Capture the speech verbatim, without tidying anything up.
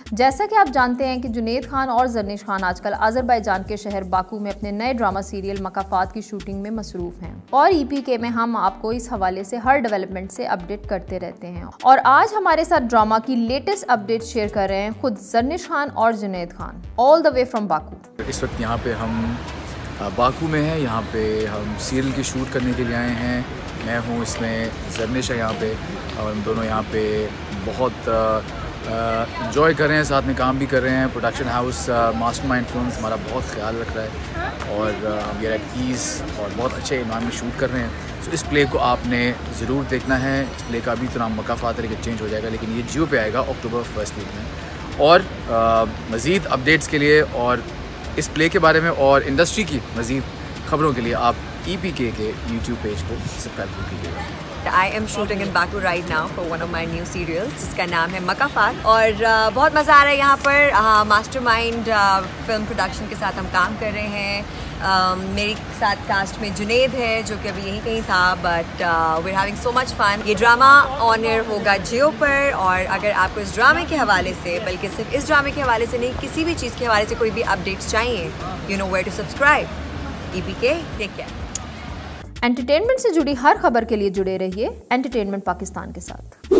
जैसा कि आप जानते हैं कि जुनैद खान और जरनिश खान आजकल अजरबैजान के शहर बाकू में अपने नए ड्रामा सीरियल मकाफात की शूटिंग में मसरूफ हैं और ईपी के में हम आपको इस हवाले से हर डेवलपमेंट से अपडेट करते रहते हैं। और आज हमारे साथ ड्रामा की लेटेस्ट अपडेट शेयर कर रहे हैं खुद जरनिश खान और Junaid Khan, all the way from Baku. इस वक्त यहाँ पे हम बाकू में हैं, यहाँ पे हम सीरियल की शूट करने के लिए आए हैं। मैं हूँ इसमें, जरनिश है यहाँ पे, और हम दोनों यहाँ पे बहुत इंजॉय कर रहे हैं, साथ में काम भी कर रहे हैं। प्रोडक्शन हाउस मास्टरमाइंड फिल्म्स हमारा बहुत ख्याल रख रहा है और हम ये एट ईज़ और बहुत अच्छे इमाम में शूट कर रहे हैं। तो इस प्ले को आपने ज़रूर देखना है। इस प्ले का अभी तो नाम मकाफात है, चेंज हो जाएगा, लेकिन ये जियो पे आएगा अक्टूबर फर्स्ट वीक में। और मज़ीद अपडेट्स के लिए और इस प्ले के बारे में और इंडस्ट्री की मज़ीद खबरों के लिए आप ईपी के के यूट्यूब पेज को सब्सक्राइब कीजिएगा। I am shooting in Baku right now for one of my new serials जिसका नाम है मकाफात और uh, बहुत मज़ा आ रहा है यहाँ पर। uh, मास्टरमाइंड फिल्म प्रोडक्शन के साथ हम काम कर रहे हैं। uh, मेरे साथ कास्ट में जुनैद है जो कि अभी यहीं कहीं था, but we are having so much fun. ये ड्रामा ऑन एयर होगा जियो पर, और अगर आपको इस ड्रामे के हवाले से, बल्कि सिर्फ इस ड्रामे के हवाले से नहीं, किसी भी चीज़ के हवाले से कोई भी अपडेट्स चाहिए, you know where to subscribe. E P K, take care. Entertainment से जुड़ी हर खबर के लिए जुड़े रहिए एंटरटेनमेंट पाकिस्तान के साथ।